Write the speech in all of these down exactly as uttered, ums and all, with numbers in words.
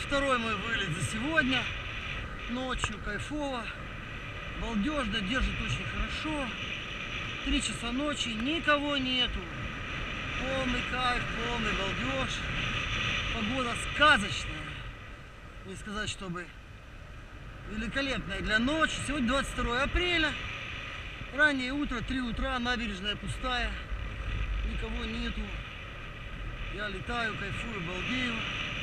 второй мой вылет за сегодня. Ночью кайфово, балдежно, держит очень хорошо. Три часа ночи, никого нету. Полный кайф, полный балдеж. Погода сказочная. Не сказать, чтобы великолепная для ночи. Сегодня двадцать второе апреля. Раннее утро, три утра, набережная пустая. Никого нету. Я летаю, кайфую, балдею.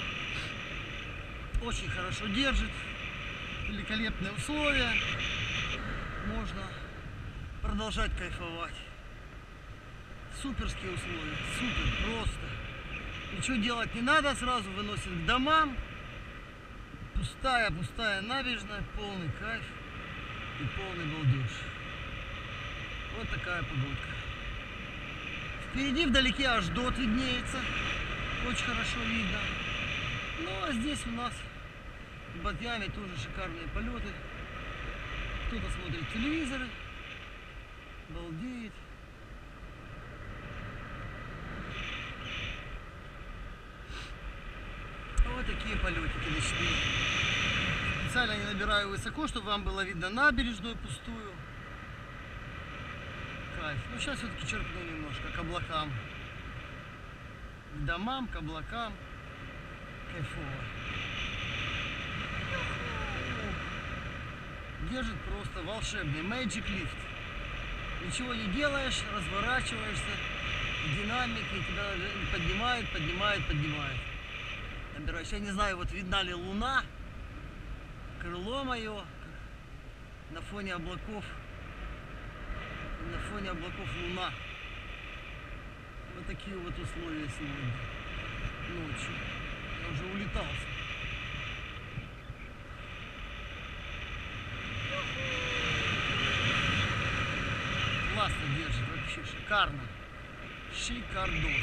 Очень хорошо держит. Великолепные условия. Можно продолжать кайфовать. Суперские условия. Супер, просто. Ничего делать не надо, сразу выносит к домам. Пустая, пустая набережная, полный кайф и полный балдеж. Вот такая погодка. Впереди вдалеке аж дот виднеется. Очень хорошо видно. Ну а здесь у нас в Батьяме тоже шикарные полеты. Кто-то смотрит телевизоры, балдеет. Вот такие полетики ночные. Специально не набираю высоко, чтобы вам было видно набережную пустую. Кайф. Ну сейчас все-таки черкну немножко к облакам. К домам, к облакам. Кайфово. Держит просто волшебный Magic Lift. Ничего не делаешь, разворачиваешься в динамике, тебя поднимает, поднимает, поднимает. Набираешь. Я не знаю, вот видна ли луна, крыло мое на фоне облаков, на фоне облаков луна. Вот такие вот условия сегодня ночью. Я уже улетался. Классно держит, вообще шикарно. Шикардос.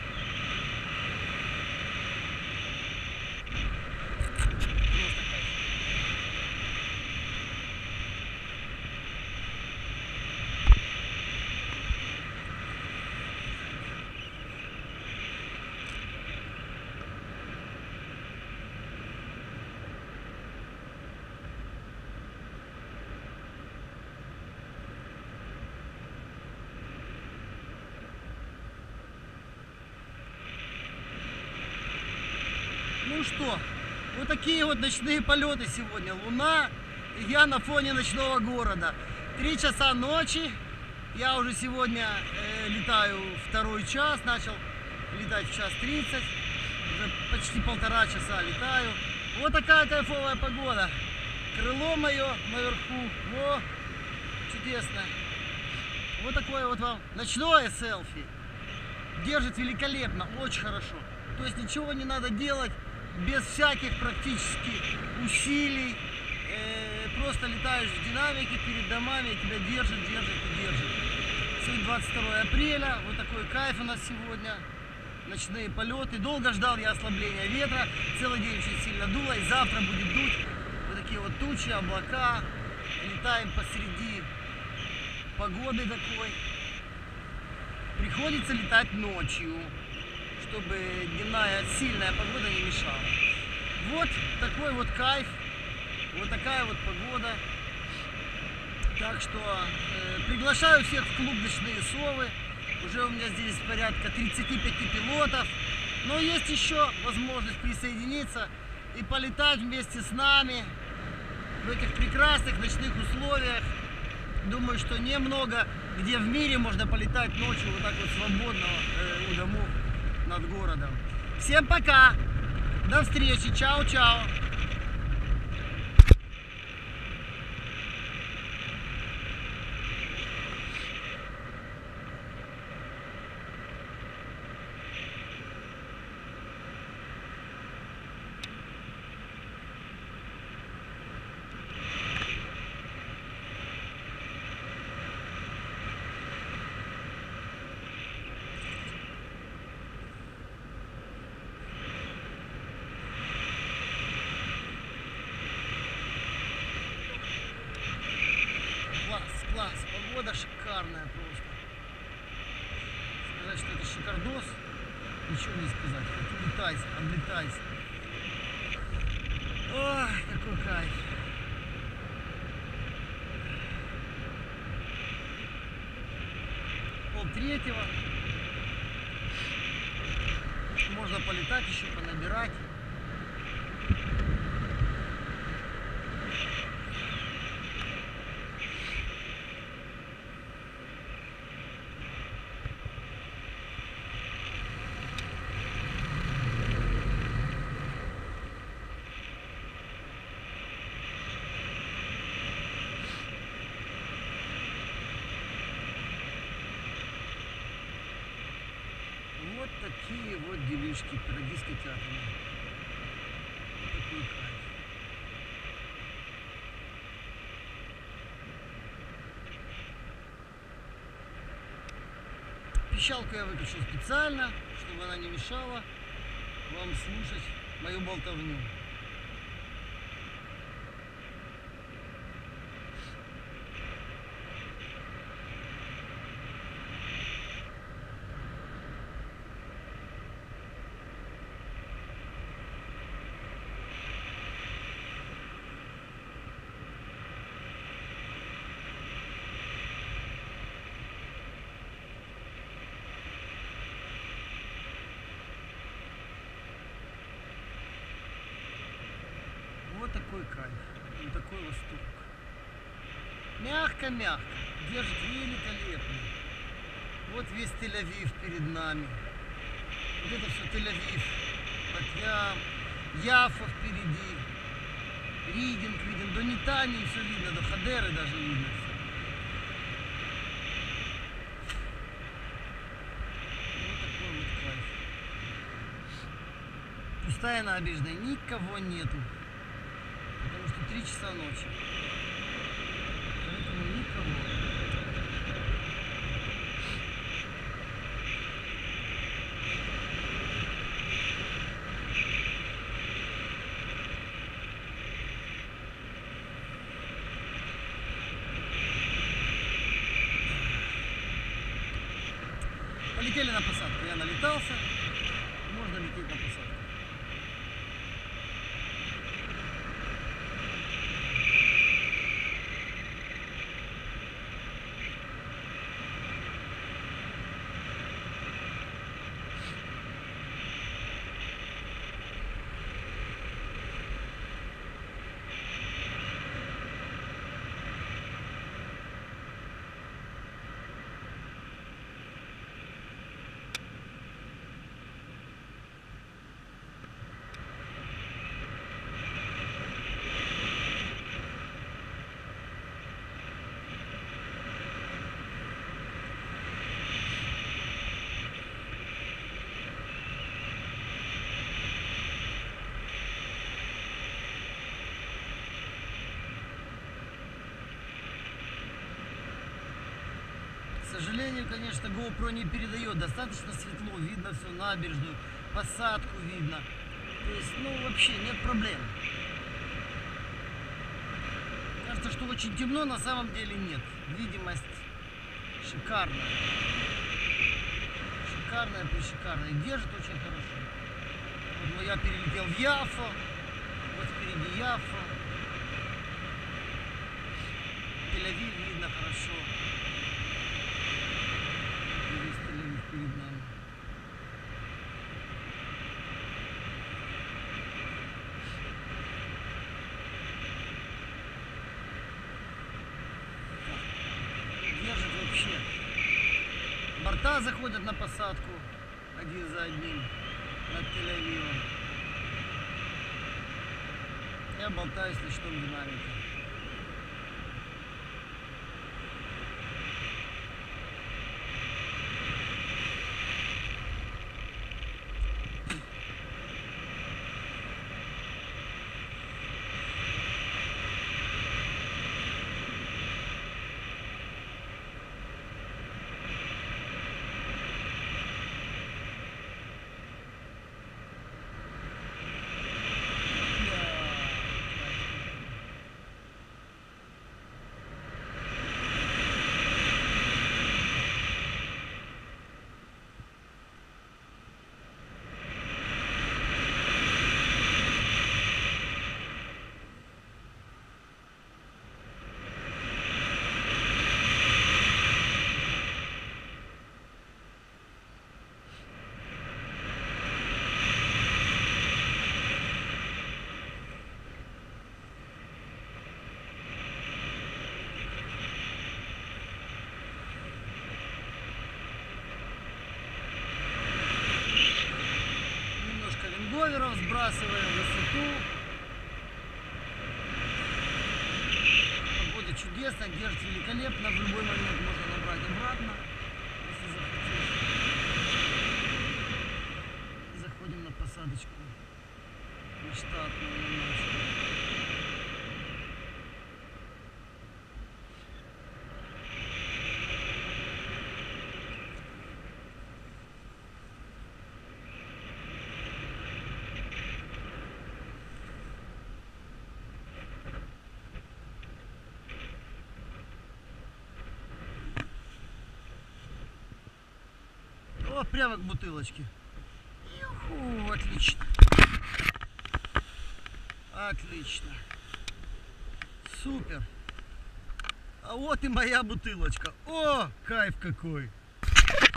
Ну что, вот такие вот ночные полеты сегодня. Луна, и я на фоне ночного города. Три часа ночи. Я уже сегодня э, летаю второй час. Начал летать в час тридцать. Уже почти полтора часа летаю. Вот такая кайфовая погода. Крыло мое наверху. Во, чудесно. Вот такое вот вам ночное селфи. Держит великолепно, очень хорошо. То есть ничего не надо делать. Без всяких практически усилий, э, просто летаешь в динамике перед домами, и тебя держит, держит и держит. Сегодня двадцать второе апреля, вот такой кайф у нас сегодня, ночные полеты. Долго ждал я ослабления ветра, целый день очень сильно дуло, и завтра будет дуть вот такие вот тучи, облака. Летаем посреди погоды такой. Приходится летать ночью, чтобы дневная сильная погода не мешала. Вот такой вот кайф, вот такая вот погода. Так что э, приглашаю всех в клуб «Ночные совы». Уже у меня здесь порядка тридцати пяти пилотов. Но есть еще возможность присоединиться и полетать вместе с нами в этих прекрасных ночных условиях. Думаю, что немного где в мире можно полетать ночью вот так вот свободно э, у домов над городом. Всем пока! До встречи! Чао-чао! Класс, погода шикарная просто. Сказать, что это шикардос, ничего не сказать. Хоть улетайся, облетайся. такой кайф. Пол третьего. Можно полетать еще, понабирать. Вот такие вот делишки, пироги с котятами. Такой кайф. Пищалку я выключил специально, чтобы она не мешала вам слушать мою болтовню. Вот такой кайф, вот такой восток. Мягко-мягко, держит великолепно. Вот весь Тель-Авив перед нами. Вот это все Тель-Авив, Бат-Ям, Яффа впереди, Ридинг виден, до Нетании все видно, до Хадеры даже видно все. Вот такой вот кайф. Пустая набережная, никого нету. Потому что три часа ночи. Поэтому никого. Полетели на посадку. Я налетался. Можно лететь на посадку. К сожалению, конечно, GoPro не передает. Достаточно светло, видно все, набережную, посадку видно. То есть, ну, вообще нет проблем. Кажется, что очень темно, на самом деле нет. Видимость шикарная. Шикарная, пришикарная. Держит очень хорошо. Вот я перелетел в Яффу. Вот впереди Яффа. Тель-Авив видно хорошо. Перед нами. Держит вообще. Борта заходят на посадку один за одним над Тель-Авивом. Я болтаюсь в ночном динамике. Сбрасываем высоту. Погода чудесная, держит великолепно. В любой момент можно набрать обратно, если захотеть. Заходим на посадочку. Нештатную немножко. О, прямо к бутылочке. Юху, отлично. Отлично. Супер. А вот и моя бутылочка. О, кайф какой.